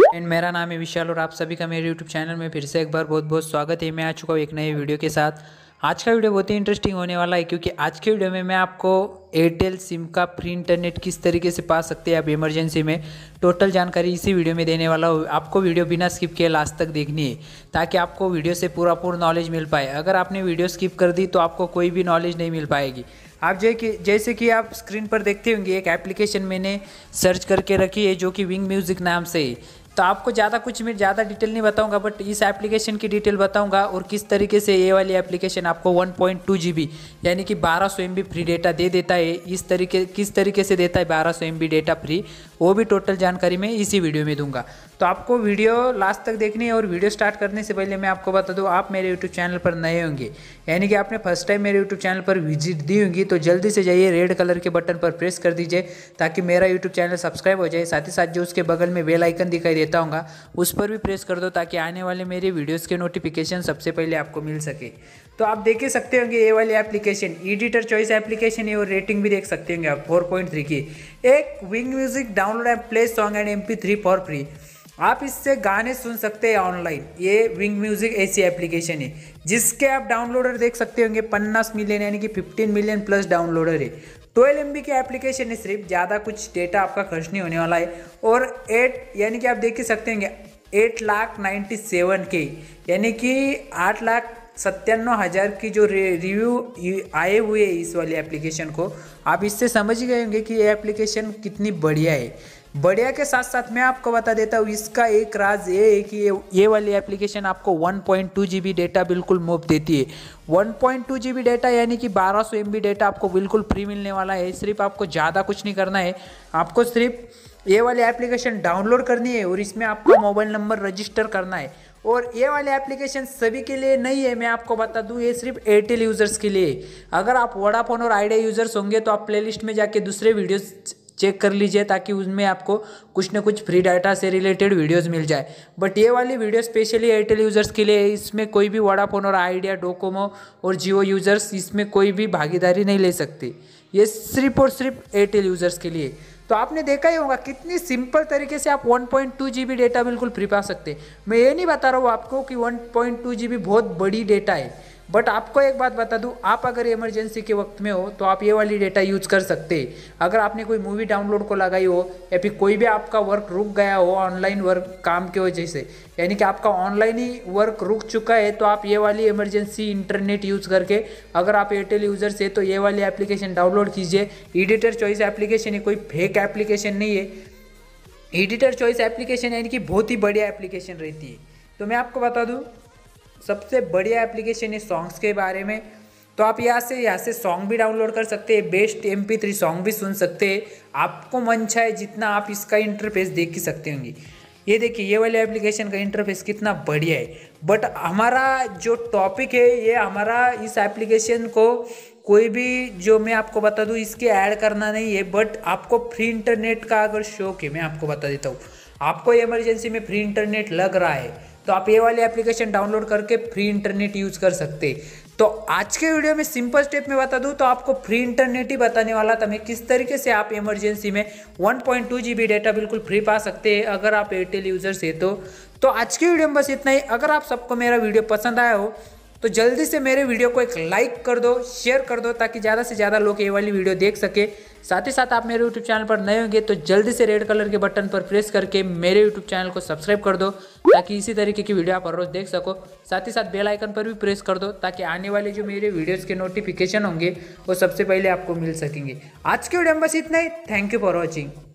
And मेरा नाम है विशाल और आप सभी का मेरे यूट्यूब चैनल में फिर से एक बार बहुत बहुत स्वागत है। मैं आ चुका हूँ एक नए वीडियो के साथ। आज का वीडियो बहुत ही इंटरेस्टिंग होने वाला है क्योंकि आज के वीडियो में मैं आपको एयरटेल सिम का फ्री इंटरनेट किस तरीके से पा सकते हैं आप इमरजेंसी में, टोटल जानकारी इसी वीडियो में देने वाला हूँ। आपको वीडियो बिना स्किप किए लास्ट तक देखनी है ताकि आपको वीडियो से पूरा नॉलेज मिल पाए। अगर आपने वीडियो स्किप कर दी तो आपको कोई भी नॉलेज नहीं मिल पाएगी। आप जैसे कि आप स्क्रीन पर देखते होंगे एक एप्लीकेशन मैंने सर्च करके रखी है जो कि विंग म्यूज़िक नाम से है। तो आपको ज़्यादा डिटेल नहीं बताऊंगा, बट इस एप्लीकेशन की डिटेल बताऊंगा और किस तरीके से ये वाली एप्लीकेशन आपको 1.2 GB यानी कि 1200 MB फ्री डेटा दे देता है। किस तरीके से देता है 1200 MB डेटा फ्री, वो भी टोटल जानकारी मैं इसी वीडियो में दूंगा। तो आपको वीडियो लास्ट तक देखनी है। और वीडियो स्टार्ट करने से पहले मैं आपको बता दूं, आप मेरे यूट्यूब चैनल पर नए होंगे यानी कि आपने फर्स्ट टाइम मेरे यूट्यूब चैनल पर विजिट दी होंगी तो जल्दी से जाइए रेड कलर के बटन पर प्रेस कर दीजिए ताकि मेरा यूट्यूब चैनल सब्सक्राइब हो जाए। साथ ही साथ जो उसके बगल में बेल आइकन दिखाई देता होगा उस पर भी प्रेस कर दो ताकि आने वाले मेरे वीडियोस के नोटिफिकेशन सबसे पहले आपको मिल सके। तो आप देख ही सकते होंगे ये वाली एप्लीकेशन एडिटर चॉइस एप्लीकेशन है और रेटिंग भी देख सकते होंगे आप 4.3 की। एक Wynk music download and play song and MP3 for free. आप इससे गाने सुन सकते हैं ऑनलाइन। ये विंग म्यूजिक ऐसी एप्लीकेशन है जिसके आप डाउनलोडर देख सकते होंगे 50 मिलियन यानी कि 15 मिलियन प्लस डाउनलोडर है। 12 MB की एप्लीकेशन है, सिर्फ ज़्यादा कुछ डेटा आपका खर्च नहीं होने वाला है। और 8 यानी कि आप देख ही सकते होंगे 8,97,000 यानी कि 8,97,000 की जो रिव्यू आए हुए हैं इस वाली एप्लीकेशन को। आप इससे समझ गए होंगे कि ये एप्लीकेशन कितनी बढ़िया है। बढ़िया के साथ साथ मैं आपको बता देता हूँ इसका एक राज ये है कि ये वाली एप्लीकेशन आपको 1.2 GB डेटा बिल्कुल मुफ्त देती है। 1.2 GB डेटा यानी कि 1200 MB डेटा आपको बिल्कुल फ्री मिलने वाला है। सिर्फ आपको ज़्यादा कुछ नहीं करना है, आपको सिर्फ ये वाली एप्लीकेशन डाउनलोड करनी है और इसमें आपको मोबाइल नंबर रजिस्टर करना है। और ये वाली एप्लीकेशन सभी के लिए नहीं है, मैं आपको बता दूं ये सिर्फ एयरटेल यूज़र्स के लिए है। अगर आप वोडाफोन और आइडिया यूज़र्स होंगे तो आप प्लेलिस्ट में जाके दूसरे वीडियोस चेक कर लीजिए ताकि उसमें आपको कुछ ना कुछ फ्री डाटा से रिलेटेड वीडियोस मिल जाए। बट ये वाली वीडियो स्पेशली एयरटेल यूज़र्स के लिए है। इसमें कोई भी वोडाफोन और आइडिया, डोकोमो और जियो यूज़र्स इसमें कोई भी भागीदारी नहीं ले सकते। ये सिर्फ और सिर्फ एयरटेल यूज़र्स के लिए। तो आपने देखा ही होगा कितनी सिंपल तरीके से आप 1.2 GB डेटा बिल्कुल फ्री पा सकते हैं। मैं ये नहीं बता रहा हूँ आपको कि 1.2 GB बहुत बड़ी डेटा है, बट आपको एक बात बता दूं, आप अगर इमरजेंसी के वक्त में हो तो आप ये वाली डेटा यूज़ कर सकते हैं। अगर आपने कोई मूवी डाउनलोड को लगाई हो या फिर कोई भी आपका वर्क रुक गया हो ऑनलाइन वर्क काम की वजह से, यानी कि आपका ऑनलाइन ही वर्क रुक चुका है, तो आप ये वाली इमरजेंसी इंटरनेट यूज़ करके अगर आप एयरटेल यूज़र से तो ये वाली एप्लीकेशन डाउनलोड कीजिए। एडिटर चॉइस एप्लीकेशन है, कोई फेक एप्लीकेशन नहीं है। एडिटर चॉइस एप्लीकेशन यानी कि बहुत ही बढ़िया एप्लीकेशन रहती है। तो मैं आपको बता दूँ सबसे बढ़िया एप्लीकेशन है सॉन्ग्स के बारे में। तो आप यहाँ से सॉन्ग भी डाउनलोड कर सकते हैं, बेस्ट MP3 सॉन्ग भी सुन सकते हैं। आपको मन चाहे जितना आप इसका इंटरफेस देख ही सकते होंगे। ये देखिए ये वाले एप्लीकेशन का इंटरफेस कितना बढ़िया है। बट हमारा जो टॉपिक है ये हमारा इस एप्लीकेशन को कोई भी जो मैं आपको बता दूँ इसके ऐड करना नहीं है, बट आपको फ्री इंटरनेट का अगर शौक है मैं आपको बता देता हूँ, आपको इमरजेंसी में फ्री इंटरनेट लग रहा है तो आप ये वाली एप्लीकेशन डाउनलोड करके फ्री इंटरनेट यूज़ कर सकते हैं। तो आज के वीडियो में सिंपल स्टेप में बता दूं तो आपको फ्री इंटरनेट ही बताने वाला था मैं, किस तरीके से आप इमरजेंसी में 1.2 GB डेटा बिल्कुल फ्री पा सकते हैं अगर आप एयरटेल यूज़र से। तो आज के वीडियो में बस इतना ही। अगर आप सबको मेरा वीडियो पसंद आया हो तो जल्दी से मेरे वीडियो को एक लाइक कर दो, शेयर कर दो ताकि ज़्यादा से ज़्यादा लोग ये वाली वीडियो देख सके। साथ ही साथ आप मेरे यूट्यूब चैनल पर नए होंगे तो जल्दी से रेड कलर के बटन पर प्रेस करके मेरे यूट्यूब चैनल को सब्सक्राइब कर दो ताकि इसी तरीके की वीडियो आप हर रोज़ देख सको। साथ ही साथ बेल आइकन पर भी प्रेस कर दो ताकि आने वाले जो मेरे वीडियोज़ के नोटिफिकेशन होंगे वो सबसे पहले आपको मिल सकेंगे। आज के वीडियो में बस इतना ही। Thank you for watching.